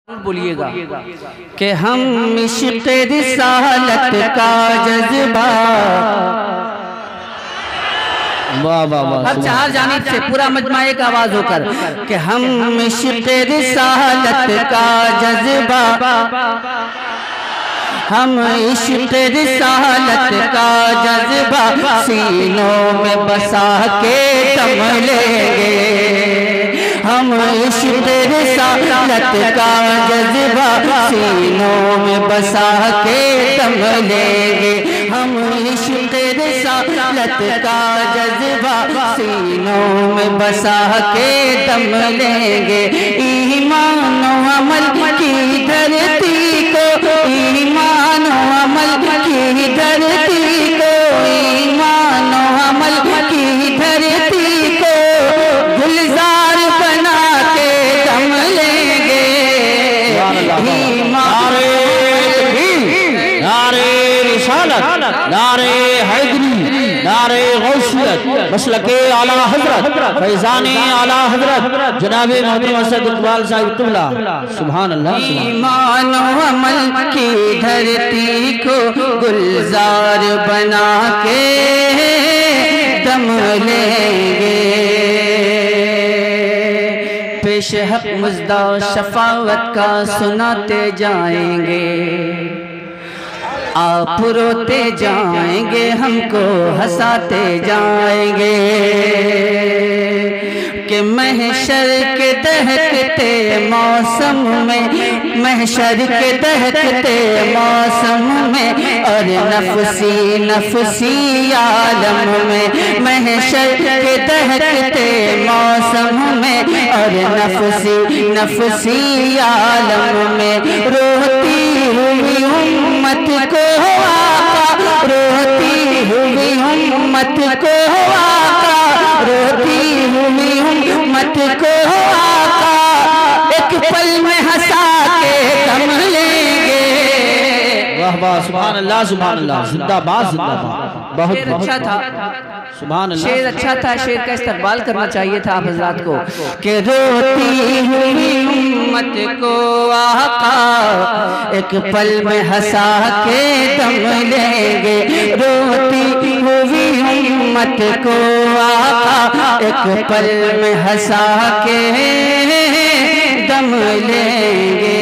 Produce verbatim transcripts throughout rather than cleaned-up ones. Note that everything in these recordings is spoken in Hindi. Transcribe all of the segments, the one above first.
बोलिएगा कि हम इश्क़ रिसालत का जज्बा वाह वाह वाह अब चार जानिब से पूरा मजमा एक आवाज होकर कि हम इश्क़ रिसालत का जज्बा हम इश्क़ रिसालत का जज्बा सीनों में बसा के दम लेंगे। हम इश्क़ रिसालत का जज्बा सीनों में बसा के दम लेंगे। हम इश्क़ रिसालत का जज्बा सीनों में बसा के दम लेंगे। ईमान और अमल की धरती को, ईमान और अमल की धरती को, ईमान और अमल की धरती को गुलजार बना के दम लेंगे। नारे रिसालत, नारे हैदरी, नारे गौसियत, मसलके आला हजरत, फैज़ाने आला हजरत जनाबे मोहतरम असद इकबाल साहिब क़िबला। सुभान अल्लाह। ईमान और अमल की धरती को गुलजार बना के दम लेंगे। पेश हक मुज़्दा शफावत का सुनाते जाएंगे। आप रोते जाएंगे, हमको हंसाते जाएंगे कि महशर के दहकते मौसम में, महशर के दहकते मौसम में और नफसी नफसी आलम में, महशर के दहकते मौसम में और नफसी नफसी आलम में रोती हुई उम्मत को आका, रोती हुई उम्मत को आका, रोती हुई उम्मत को आका एक पल में हंसा के दम लेंगे। वाह वाह सुभान अल्लाह सुभान अल्लाह। जिंदाबाद जिंदाबाद। बहुत अच्छा था सुभान अल्लाह। शेर अच्छा था, शेर का इस्तेमाल करना चाहिए था आप हजरात को कि रोती हुई उम्मत को आका एक पल में हंसा के दम लेंगे। रोती हुई उम्मत को आका एक पल में हंसा के दम लेंगे।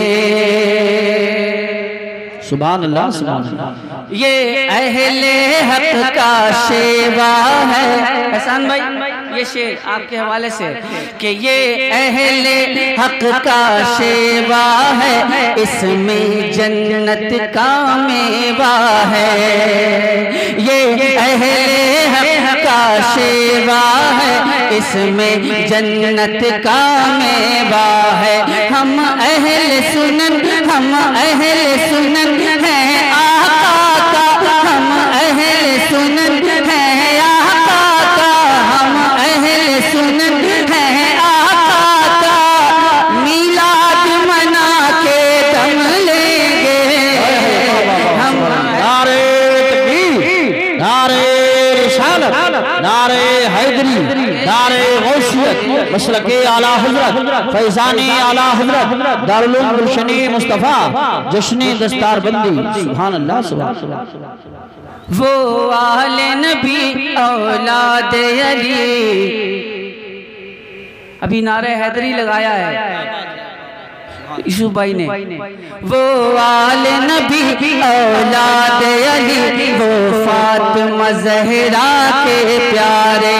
सुभान अल्लाह सुभान अल्लाह। ये अहले हक का शेवा है एहसान भाई, ये शेर आपके हवाले से कि ये अहले हक का शेवा है, इसमें जन्नत का मेवा है। ये अहले हक का शेवा है, इसमें जन्नत का मेवा है। हम अहले सुनन, हम अहले सुनन हैं आका का, हम अहले सुनन हैं आका का, हम अहले सुनन हैं आका का। मीलाद मना के दम लेंगे हम। नारे तकबीर, नारे रिसालत, नारे हैदरी, नारे गौसियत, मसलके आला हजरत, फैज़ाने आला हजरत, दारुल उलूम गुलशन मुस्तफ़ा, जश्न दस्तारबंदी। सुभान अल्लाह सुभान अल्लाह। वो आले नबी औलाद अली, अभी नारे हैदरी लगाया है यूसुफ भाई ने। वो आले नबी औलाद अली, वो फातिमा ज़हरा के प्यारे।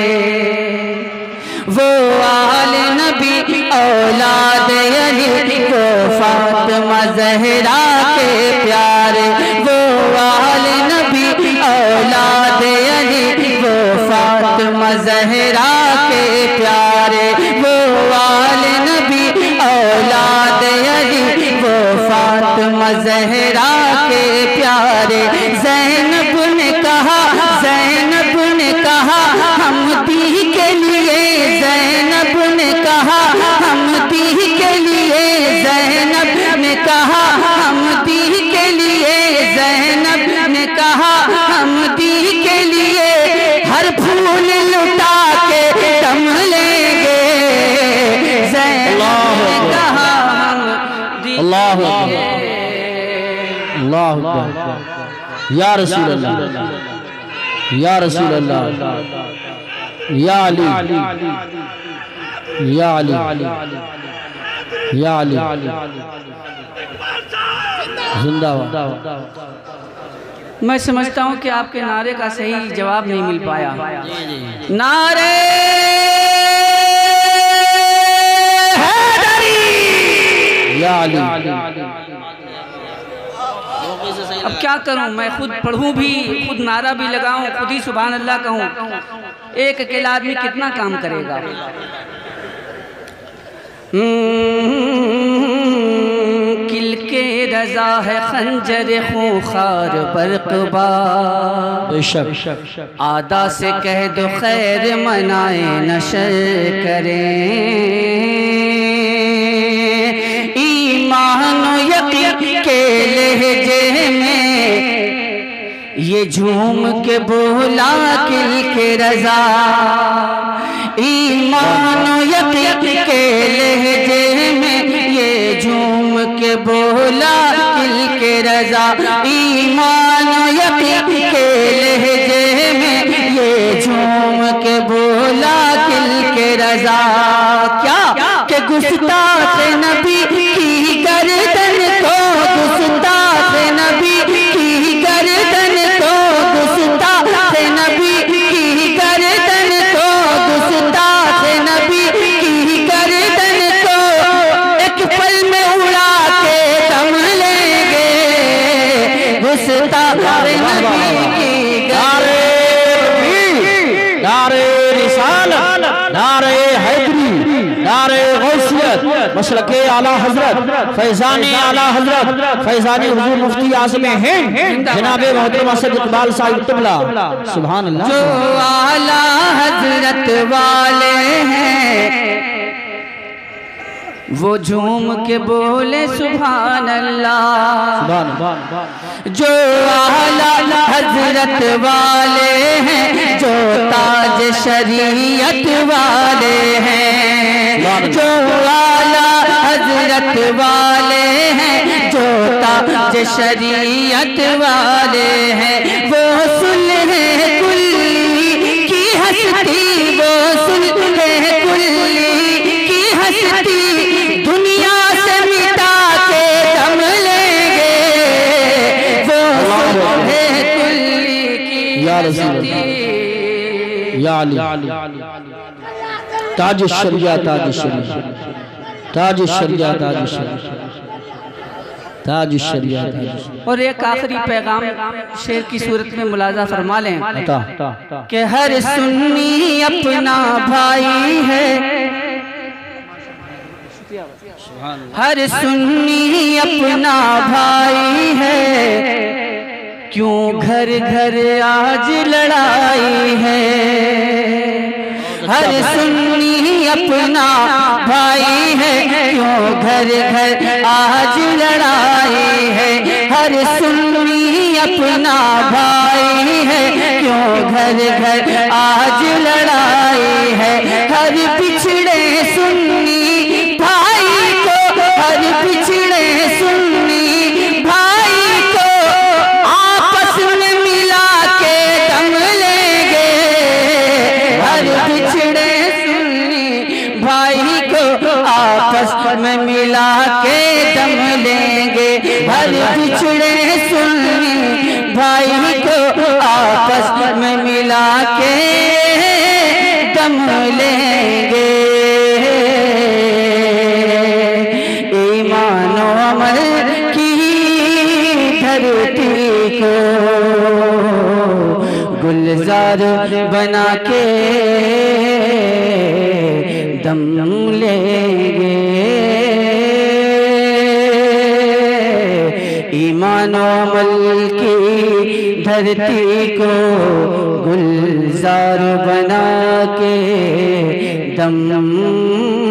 वो आले नबी औलाद अली, वो फातिमा ज़हरा के प्यारे। वो आले नबी औलाद अली, वो फातिमा ज़हरा के प्यारे। वो आले नबी औलाद अली, वो फातिमा ज़हरा के प्यारे। ज़ैनब ने कहा, ज़ैनब ने कहा हम दी के लिए, ज़ैनब ने कहा हम दी के लिए, ज़ैनब ने कहा हम दी के लिए, ज़ैनब ने कहा हम दी के लिए। हर फूल लुटा के दम लेंगे। ज़ैनब ने कहा हम अल्लाह अल्लाह या रसूल अल्लाह या रसूल अल्लाह या अली या अली या अली जिंदाबाद। मैं समझता हूँ कि आपके नारे का सही जवाब नहीं मिल पाया। नारे या अली। अब क्या करूं, मैं खुद पढ़ूं भी, खुद नारा भी लगाऊं, खुद ही सुभान अल्लाह कहूं। एक अकेला आदमी कितना काम करेगा। किल के रजा है खंजर खूंखार बरकबा, आदा से कह दो खैर मनाए नशर करें। ईमान यकीन के लहजे में ये झूम के बोला किल के रजा। ईमान यकीन के लहजे में ये झूम के बोला किल के रजा। ईमान यकीन के लहजे में ये झूम के बोला किल के रजा। क्या कि गुस्ताख नबी की गर्दन को, गुस्ताख नबी की गर्दन को, गुस्ताख नबी की गर्दन को, गुस्ताख नबी की गर्दन को एक पल में उड़ा के दम लेंगे। गुस्ताख नबी की नारे नारे रिसालत, नारे हैदरी, नारे गौसियत, मसलके आला हजरत, फैजानी आला हजरत, फैजानी हुजूर मुफ्ती आज़म हिंद जनाबे मोहतरम असद इकबाल साहिब क़िबला। सुभान अल्लाह। जो आला हजरत वाले हैं वो झूम के बोले सुभान अल्लाह। जो आला हजरत वाले हैं, जो ताज शरीयत वाले हैं, जो आला हजरत वाले हैं, जो ताज शरीयत वाले हैं, वो सुल्ह कुल्ली की हस्ती, वो सुल्ह कुल्ली की हस्ती दुनिया से मिटा के दम लेंगे। वो सुल्ह कुल्ली की हस्ती। या अली ताज शरिया, ताज शरिया, ताज शरिया, ताज शरिया, ताज शरिया। और एक आखिरी पैगाम शेर की सूरत में मुलाजा फरमा लें कि हर सुन्नी अपना भाई है, हर सुन्नी अपना भाई है, क्यों घर घर आज लड़ाई है। हर सुन्नी अपना भाई है, क्यों घर घर आज लड़ाई है। हर सुन्नी अपना भाई है, क्यों घर घर आज लड़ाई है। हर पिछड़े सुन्नी भाई को, हर पिछड़े सुन्नी भाई को आपस में मिला के दम लेंगे। हर पिछड़े सुन्नी भाई को आपस में मिला के दम लेंगे। हर पिछड़े सुन्नी भाई को आपस में मिला के दम लेंगे। ईमान और अमल की धरती को गुलजार बना के दम लेंगे। ईमान और अमल की धरती को गुलजार बना के दम